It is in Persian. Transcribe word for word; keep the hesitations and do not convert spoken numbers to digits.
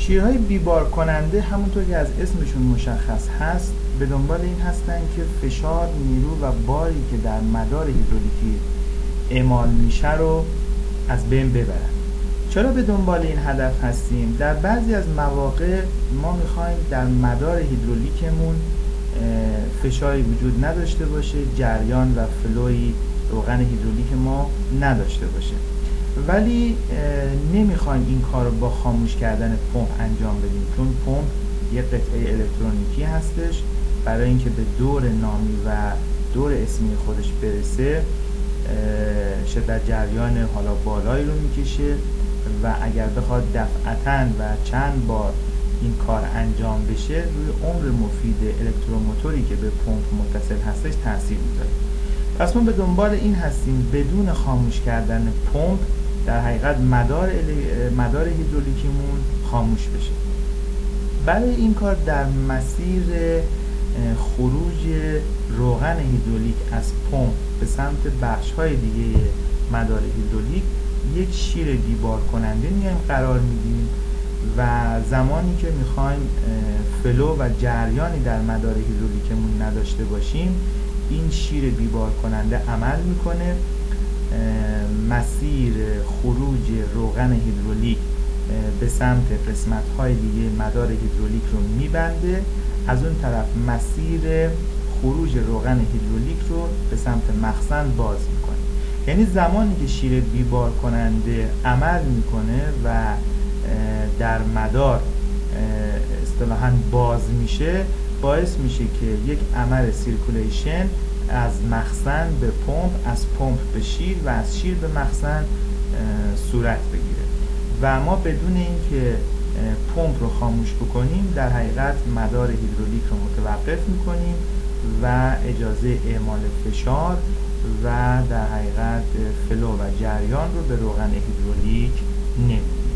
شیرهای بیبار کننده همونطور که از اسمشون مشخص هست به دنبال این هستن که فشار، نیرو و باری که در مدار هیدرولیکی اعمال میشه رو از بین ببرن. چرا به دنبال این هدف هستیم؟ در بعضی از مواقع ما میخوایم در مدار هیدرولیکمون فشاری وجود نداشته باشه، جریان و فلوی روغن هیدرولیک ما نداشته باشه، ولی نمیخوایم این کار رو با خاموش کردن پمپ انجام بدیم، چون پمپ یک قطعه الکترونیکی هستش. برای اینکه به دور نامی و دور اسمی خودش برسه شدت جریان حالا بالایی رو میکشه و اگر بخواد دفعتاً و چند بار این کار انجام بشه روی عمر مفید الکتروموتوری که به پمپ متصل هستش تاثیر میذاره. پس ما به دنبال این هستیم بدون خاموش کردن پمپ در حقیقت مدار مدار هیدرولیکیمون خاموش بشه. برای این کار در مسیر خروج روغن هیدرولیک از پمپ به سمت بخش‌های دیگه مدار هیدرولیک یک شیر بیبار کننده میایم قرار میدیم و زمانی که میخوایم فلو و جریانی در مدار هیدرولیکمون نداشته باشیم این شیر بیبار کننده عمل میکنه، مسیر خروج روغن هیدرولیک به سمت قسمت‌های دیگه مدار هیدرولیک رو میبنده، از اون طرف مسیر خروج روغن هیدرولیک رو به سمت مخزن باز میکنه. یعنی زمانی که شیر بیبار کننده عمل میکنه و در مدار اصطلاحاً باز میشه باعث میشه که یک عمل سیرکولیشن از مخزن به پمپ، از پمپ به شیر و از شیر به مخزن صورت بگیره و ما بدون اینکه پمپ رو خاموش بکنیم در حقیقت مدار هیدرولیک رو متوقف میکنیم و اجازه اعمال فشار و در حقیقت فلو و جریان رو به روغن هیدرولیک نمیدیم.